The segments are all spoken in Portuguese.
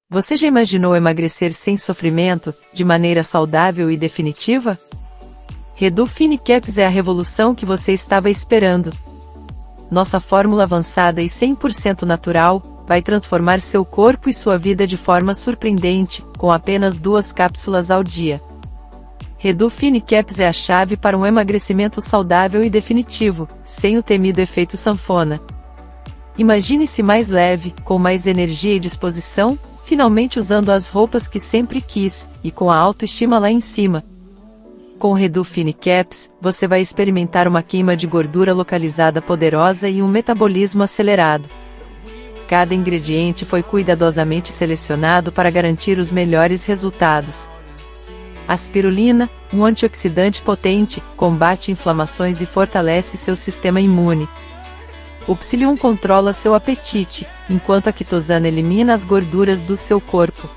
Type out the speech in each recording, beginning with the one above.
Você já imaginou emagrecer sem sofrimento, de maneira saudável e definitiva? Redufine Caps é a revolução que você estava esperando. Nossa fórmula avançada e 100% natural vai transformar seu corpo e sua vida de forma surpreendente, com apenas 2 cápsulas ao dia. Redufine Caps é a chave para um emagrecimento saudável e definitivo, sem o temido efeito sanfona. Imagine-se mais leve, com mais energia e disposição, finalmente usando as roupas que sempre quis, e com a autoestima lá em cima. Com o Redufine Caps, você vai experimentar uma queima de gordura localizada poderosa e um metabolismo acelerado. Cada ingrediente foi cuidadosamente selecionado para garantir os melhores resultados. A spirulina, um antioxidante potente, combate inflamações e fortalece seu sistema imune. O psyllium controla seu apetite, enquanto a quitosana elimina as gorduras do seu corpo.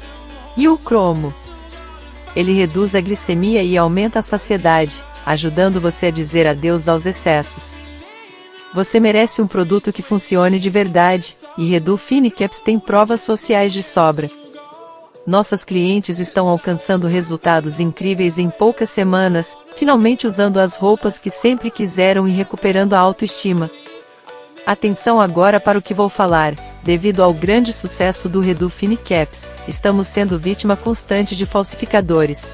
E o cromo? Ele reduz a glicemia e aumenta a saciedade, ajudando você a dizer adeus aos excessos. Você merece um produto que funcione de verdade, e Redufine Caps tem provas sociais de sobra. Nossas clientes estão alcançando resultados incríveis em poucas semanas, finalmente usando as roupas que sempre quiseram e recuperando a autoestima. Atenção agora para o que vou falar. Devido ao grande sucesso do Redufine Caps, estamos sendo vítima constante de falsificadores.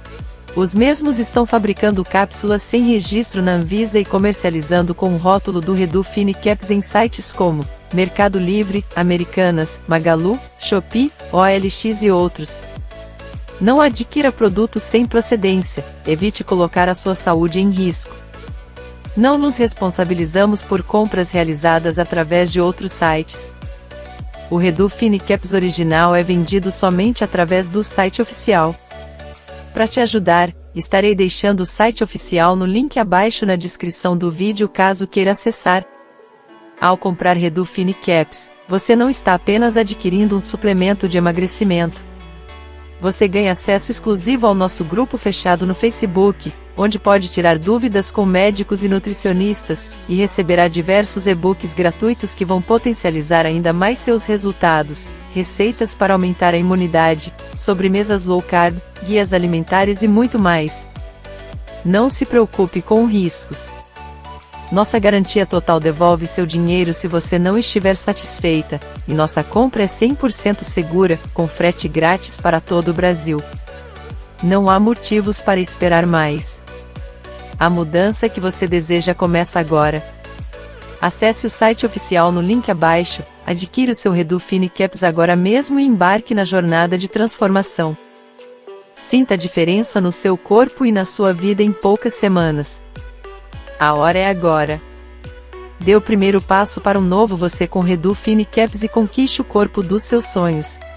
Os mesmos estão fabricando cápsulas sem registro na Anvisa e comercializando com o rótulo do Redufine Caps em sites como Mercado Livre, Americanas, Magalu, Shopee, OLX e outros. Não adquira produtos sem procedência, evite colocar a sua saúde em risco. Não nos responsabilizamos por compras realizadas através de outros sites. O Redufine Caps original é vendido somente através do site oficial. Para te ajudar, estarei deixando o site oficial no link abaixo na descrição do vídeo caso queira acessar. Ao comprar Redufine Caps, você não está apenas adquirindo um suplemento de emagrecimento. Você ganha acesso exclusivo ao nosso grupo fechado no Facebook, onde pode tirar dúvidas com médicos e nutricionistas, e receberá diversos e-books gratuitos que vão potencializar ainda mais seus resultados, receitas para aumentar a imunidade, sobremesas low carb, guias alimentares e muito mais. Não se preocupe com riscos. Nossa garantia total devolve seu dinheiro se você não estiver satisfeita, e nossa compra é 100% segura, com frete grátis para todo o Brasil. Não há motivos para esperar mais. A mudança que você deseja começa agora. Acesse o site oficial no link abaixo, adquira o seu Redufine Caps agora mesmo e embarque na jornada de transformação. Sinta a diferença no seu corpo e na sua vida em poucas semanas. A hora é agora. Dê o primeiro passo para um novo você com Redufine Caps e conquiste o corpo dos seus sonhos.